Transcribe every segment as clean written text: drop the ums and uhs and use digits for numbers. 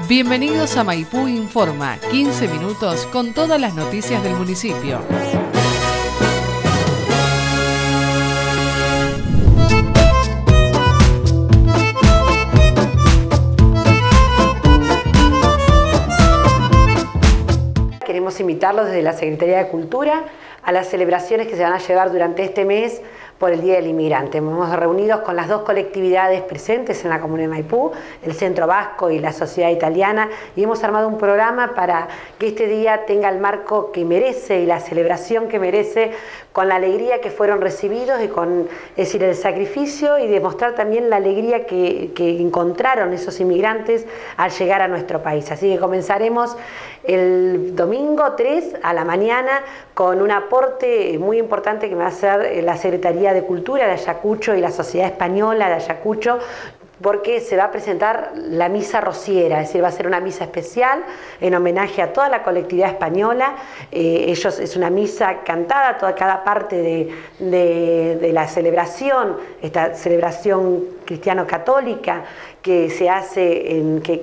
Bienvenidos a Maipú Informa, 15 minutos con todas las noticias del municipio. Queremos invitarlos desde la Secretaría de Cultura a las celebraciones que se van a llevar durante este mes por el Día del Inmigrante. Hemos reunido con las dos colectividades presentes en la Comuna de Maipú, el Centro Vasco y la Sociedad Italiana, y hemos armado un programa para que este día tenga el marco que merece y la celebración que merece, con la alegría que fueron recibidos y con, es decir, el sacrificio, y demostrar también la alegría que encontraron esos inmigrantes al llegar a nuestro país. Así que comenzaremos el domingo 3 a la mañana con un aporte muy importante que me va a hacer la Secretaría de Cultura de Ayacucho y la Sociedad Española de Ayacucho, porque se va a presentar la misa rociera, es decir, va a ser una misa especial en homenaje a toda la colectividad española. Es una misa cantada, cada parte de la celebración, esta celebración cristiano-católica que se hace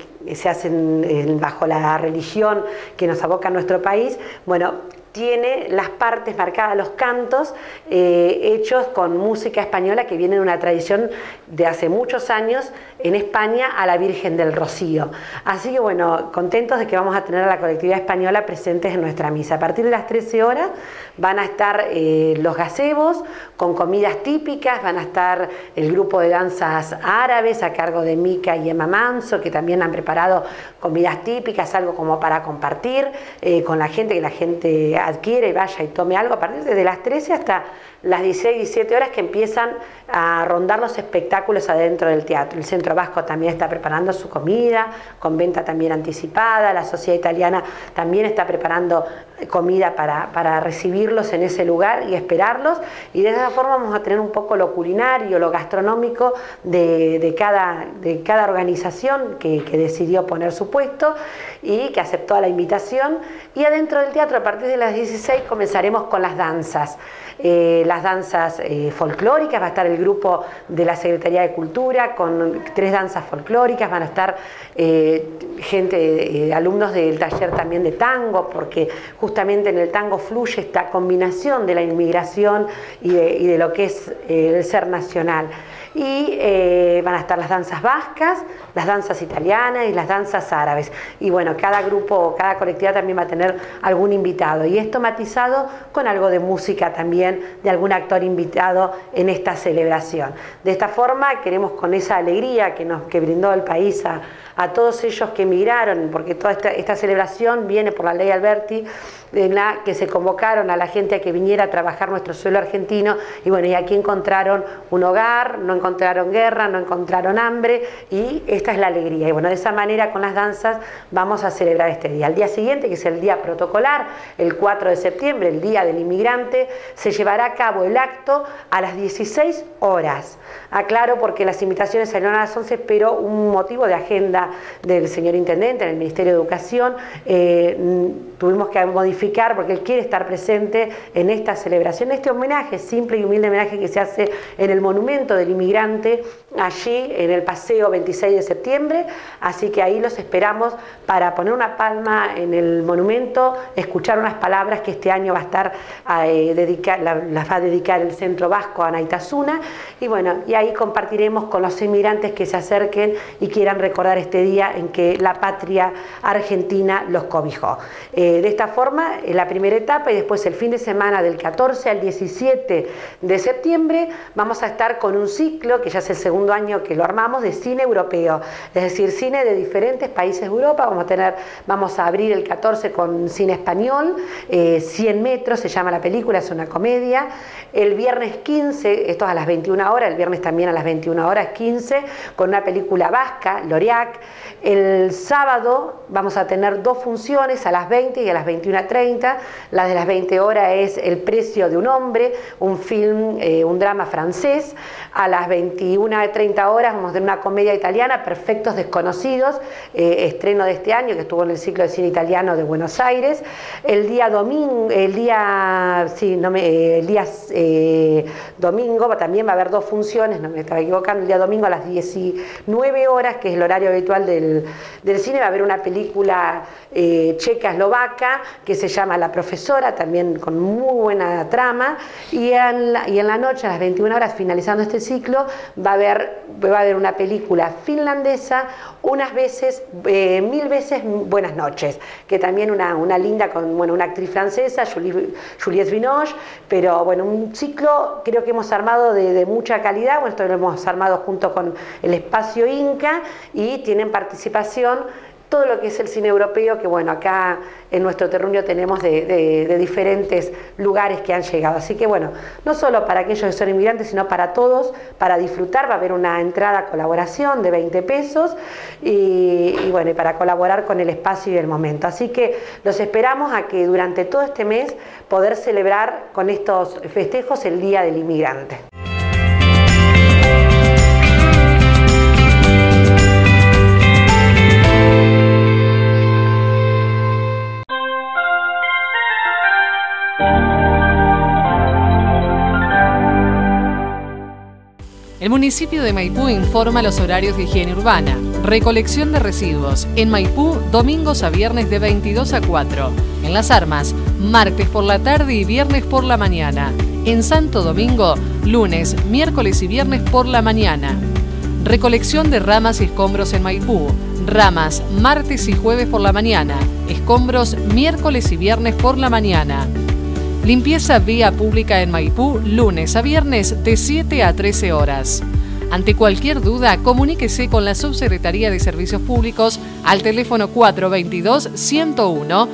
bajo la religión que nos aboca a nuestro país. Bueno, tiene las partes marcadas, los cantos hechos con música española que viene de una tradición de hace muchos años en España, a la Virgen del Rocío. Así que bueno, contentos de que vamos a tener a la colectividad española presentes en nuestra misa. A partir de las 13 horas van a estar los gazebos con comidas típicas, van a estar el grupo de danzas árabes a cargo de Mica y Emma Manso, que también han preparado comidas típicas, algo como para compartir con la gente, que la gente adquiere y vaya y tome algo a partir de las 13 hasta las 16, 17 horas, que empiezan a rondar los espectáculos adentro del teatro. El Centro Vasco también está preparando su comida, con venta también anticipada. La Sociedad Italiana también está preparando comida para recibirlos en ese lugar y esperarlos. Y de esa forma vamos a tener un poco lo culinario, lo gastronómico de cada organización que decidió poner su puesto y que aceptó la invitación. Y adentro del teatro, a partir de las 16, comenzaremos con las danzas. Las danzas folclóricas, va a estar el grupo de la Secretaría de Cultura con 3 danzas folclóricas, van a estar alumnos del taller también de tango, porque justamente en el tango fluye esta combinación de la inmigración y de lo que es el ser nacional. Y van a estar las danzas vascas, las danzas italianas y las danzas árabes. Y bueno, cada grupo, cada colectividad también va a tener algún invitado. Y esto matizado con algo de música también, de algún actor invitado en esta celebración. De esta forma queremos, con esa alegría que brindó el país a todos ellos que emigraron, porque toda esta celebración viene por la ley Alberti, en la que se convocaron a la gente a que viniera a trabajar nuestro suelo argentino, y bueno, y aquí encontraron un hogar, no encontraron guerra, no encontraron hambre, y esta es la alegría. Y bueno, de esa manera con las danzas vamos a celebrar este día. Al día siguiente, que es el día protocolar, el 4 de septiembre, el Día del Inmigrante, se llevará a cabo el acto a las 16 horas. Aclaro, porque las invitaciones salieron a las 11, pero un motivo de agenda del señor Intendente en el Ministerio de Educación, tuvimos que modificar, porque él quiere estar presente en esta celebración, este homenaje, simple y humilde homenaje que se hace en el Monumento del Inmigrante, allí en el Paseo 26 de septiembre, así que ahí los esperamos para poner una palma en el monumento, escuchar unas palabras que este año va a estar las va a dedicar el Centro Vasco a Naitasuna, y bueno, y ahí compartiremos con los inmigrantes que se acerquen y quieran recordar este día en que la patria argentina los cobijó. De esta forma, la primera etapa, y después el fin de semana del 14 al 17 de septiembre vamos a estar con un ciclo, que ya es el segundo año que lo armamos, de cine europeo, es decir, cine de diferentes países de Europa. Vamos a abrir el 14 con cine español, 100 metros se llama la película, es una comedia. El viernes 15, esto es a las 21 horas, el viernes también a las 21 horas 15, con una película vasca, Loriac. El sábado vamos a tener 2 funciones, a las 20 y a las 21:30. La de las 20 horas es El precio de un hombre, un film, un drama francés. A las 21:30 horas vamos a tener una comedia italiana, Perfectos Desconocidos, estreno de este año, que estuvo en el ciclo de cine italiano de Buenos Aires. El día domingo también va a haber 2 funciones, no me estaba equivocando, el día domingo a las 19 horas, que es el horario habitual del cine va a haber una película checa-eslovaca que se llama La Profesora, también con muy buena trama, y en la noche, a las 21 horas, finalizando este ciclo, va a haber una película finlandesa, unas veces, 1000 veces Buenas noches, que también una linda, con una actriz francesa, Juliette Binoche, pero bueno, un ciclo creo que hemos armado de mucha calidad. Esto lo hemos armado junto con el Espacio Inca, y tienen participación todo lo que es el cine europeo, que bueno, acá en nuestro terruño tenemos de diferentes lugares que han llegado. Así que bueno, no solo para aquellos que son inmigrantes, sino para todos, para disfrutar. Va a haber una entrada a colaboración de 20 pesos y bueno, y para colaborar con el espacio y el momento. Así que los esperamos a que durante todo este mes poder celebrar con estos festejos el Día del Inmigrante. El municipio de Maipú informa los horarios de higiene urbana. Recolección de residuos. En Maipú, domingos a viernes de 22 a 4. En Las Armas, martes por la tarde y viernes por la mañana. En Santo Domingo, lunes, miércoles y viernes por la mañana. Recolección de ramas y escombros en Maipú. Ramas, martes y jueves por la mañana. Escombros, miércoles y viernes por la mañana. Limpieza vía pública en Maipú, lunes a viernes de 7 a 13 horas. Ante cualquier duda, comuníquese con la Subsecretaría de Servicios Públicos al teléfono 422-101.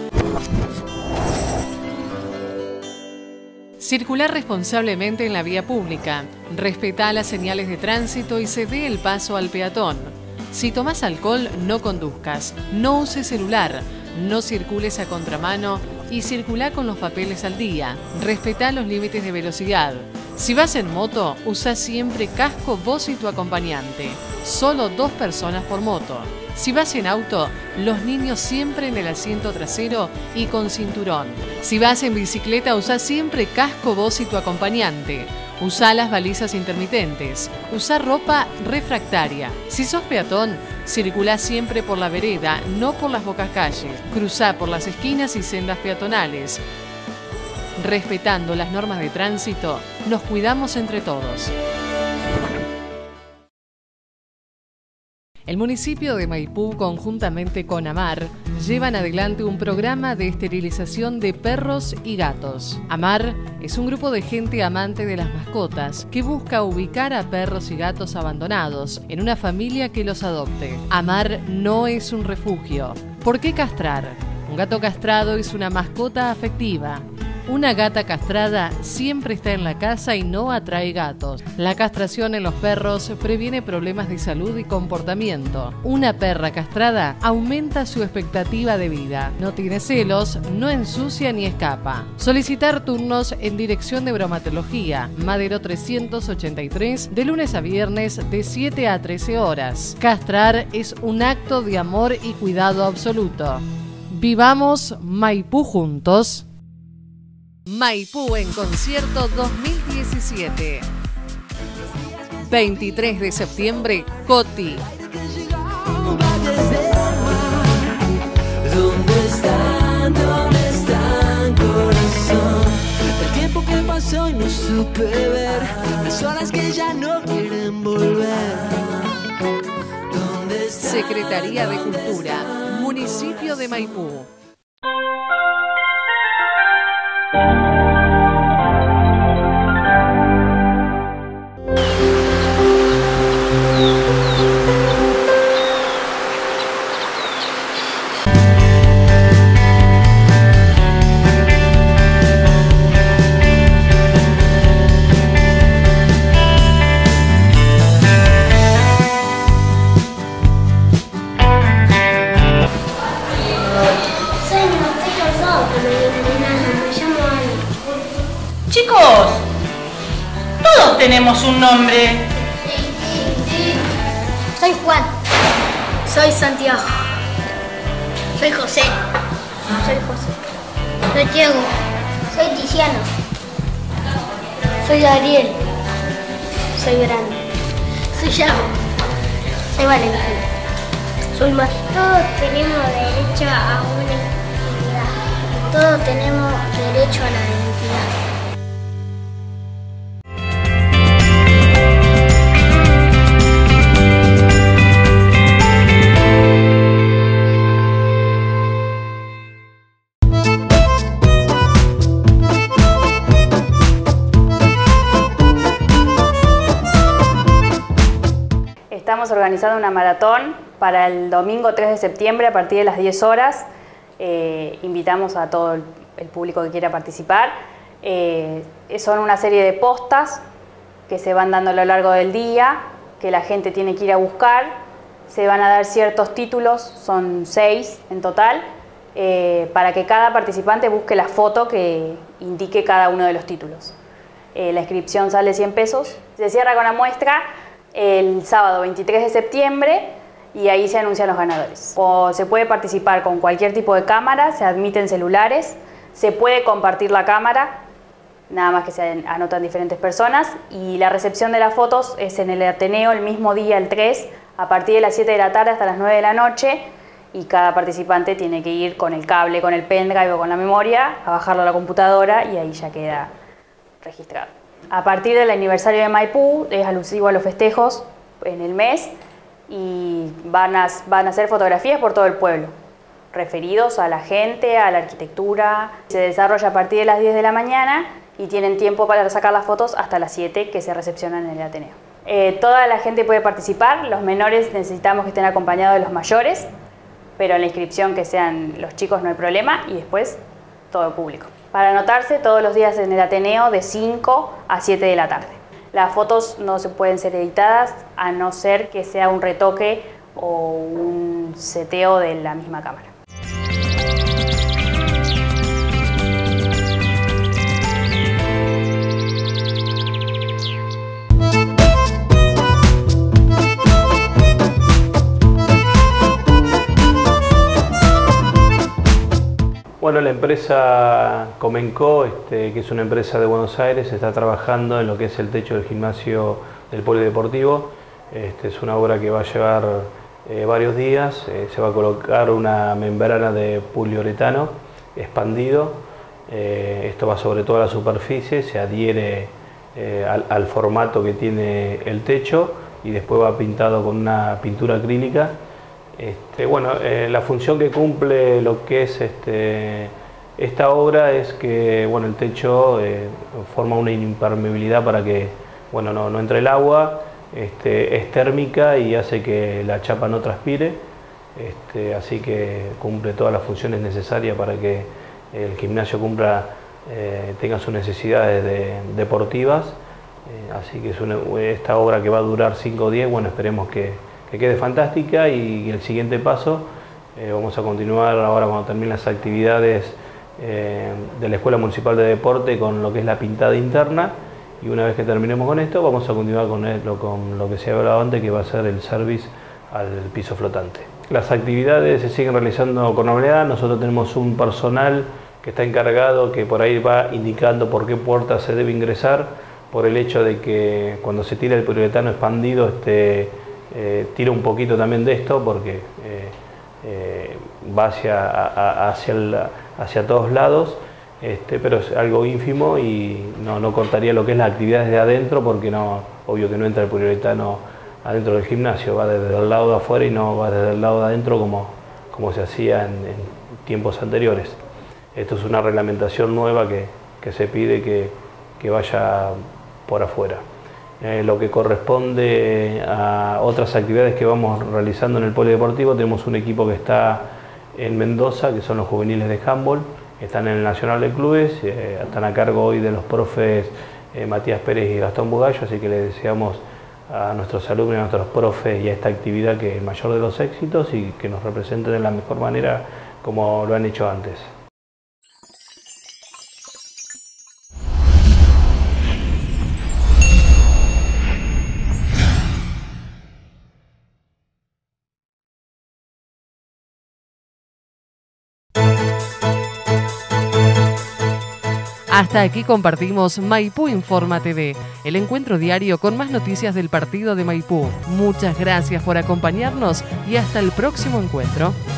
Circular responsablemente en la vía pública. Respetá las señales de tránsito y cede el paso al peatón. Si tomás alcohol, no conduzcas. No uses celular. No circules a contramano y circulá con los papeles al día. Respetá los límites de velocidad. Si vas en moto, usa siempre casco vos y tu acompañante. Solo 2 personas por moto. Si vas en auto, los niños siempre en el asiento trasero y con cinturón. Si vas en bicicleta, usa siempre casco vos y tu acompañante. Usá las balizas intermitentes. Usá ropa refractaria. Si sos peatón, circulá siempre por la vereda, no por las bocas calles. Cruzá por las esquinas y sendas peatonales. Respetando las normas de tránsito, nos cuidamos entre todos. El municipio de Maipú, conjuntamente con AMAR, llevan adelante un programa de esterilización de perros y gatos. AMAR es un grupo de gente amante de las mascotas que busca ubicar a perros y gatos abandonados en una familia que los adopte. AMAR no es un refugio. ¿Por qué castrar? Un gato castrado es una mascota afectiva. Una gata castrada siempre está en la casa y no atrae gatos. La castración en los perros previene problemas de salud y comportamiento. Una perra castrada aumenta su expectativa de vida. No tiene celos, no ensucia ni escapa. Solicitar turnos en Dirección de Bromatología, Madero 383, de lunes a viernes de 7 a 13 horas. Castrar es un acto de amor y cuidado absoluto. Vivamos Maipú juntos. Maipú en concierto 2017. 23 de septiembre, Coti. ¿Dónde están, corazón? El tiempo que pasó y no supe ver, las horas que ya no quieren volver. ¿Dónde están? Secretaría de Cultura, Municipio de Maipú. Chicos, todos tenemos un nombre. Soy Juan. Soy Santiago. Soy José. Soy José. Soy Diego. Soy Tiziano. Soy Ariel. Soy Brando. Soy Yago. Soy Valentín. Soy más. Todos tenemos derecho a una identidad. Todos tenemos derecho a la identidad. Estamos organizando una maratón para el domingo 3 de septiembre a partir de las 10 horas. Invitamos a todo el público que quiera participar. Son una serie de postas que se van dando a lo largo del día, que la gente tiene que ir a buscar. Se van a dar ciertos títulos, son 6 en total, para que cada participante busque la foto que indique cada uno de los títulos. La inscripción sale 100 pesos. Se cierra con la muestra el sábado 23 de septiembre y ahí se anuncian los ganadores. Se puede participar con cualquier tipo de cámara, se admiten celulares, se puede compartir la cámara, nada más que se anotan diferentes personas, y la recepción de las fotos es en el Ateneo el mismo día, el 3, a partir de las 7 de la tarde hasta las 9 de la noche, y cada participante tiene que ir con el cable, con el pendrive o con la memoria, a bajarlo a la computadora y ahí ya queda registrado. A partir del aniversario de Maipú, es alusivo a los festejos en el mes, y van a hacer fotografías por todo el pueblo, referidos a la gente, a la arquitectura. Se desarrolla a partir de las 10 de la mañana y tienen tiempo para sacar las fotos hasta las 7 que se recepcionan en el Ateneo. Toda la gente puede participar, los menores necesitamos que estén acompañados de los mayores, pero en la inscripción que sean los chicos no hay problema, y después todo el público. Para anotarse todos los días en el Ateneo de 5 a 7 de la tarde. Las fotos no se pueden ser editadas a no ser que sea un retoque o un seteo de la misma cámara. Bueno, la empresa Comenco, que es una empresa de Buenos Aires, está trabajando en lo que es el techo del gimnasio del polideportivo. Es una obra que va a llevar varios días. Se va a colocar una membrana de poliuretano expandido. Esto va sobre toda la superficie, se adhiere al formato que tiene el techo y después va pintado con una pintura acrílica. La función que cumple lo que es esta obra es que el techo forma una impermeabilidad para que no entre el agua, es térmica y hace que la chapa no transpire, así que cumple todas las funciones necesarias para que el gimnasio tenga sus necesidades deportivas, así que es esta obra que va a durar 5 días. Esperemos que quede fantástica, y el siguiente paso vamos a continuar ahora cuando terminen las actividades de la Escuela Municipal de Deporte con lo que es la pintada interna, y una vez que terminemos con esto vamos a continuar con lo que se ha hablado antes, que va a ser el service al piso flotante. Las actividades se siguen realizando con normalidad. Nosotros tenemos un personal que está encargado, que por ahí va indicando por qué puerta se debe ingresar, por el hecho de que cuando se tira el poliuretano expandido tira un poquito también de esto, porque va hacia todos lados, pero es algo ínfimo y no cortaría lo que es las actividades de adentro, porque obvio que no entra el poliuretano adentro del gimnasio, va desde el lado de afuera y no va desde el lado de adentro como se hacía en tiempos anteriores. Esto es una reglamentación nueva que se pide que vaya por afuera. Lo que corresponde a otras actividades que vamos realizando en el polideportivo, tenemos un equipo que está en Mendoza, que son los juveniles de handball, están en el Nacional de Clubes, están a cargo hoy de los profes Matías Pérez y Gastón Bugallo, así que les deseamos a nuestros alumnos, a nuestros profes y a esta actividad que el mayor de los éxitos, y que nos representen de la mejor manera como lo han hecho antes. Hasta aquí compartimos Maipú Informa TV, el encuentro diario con más noticias del partido de Maipú. Muchas gracias por acompañarnos y hasta el próximo encuentro.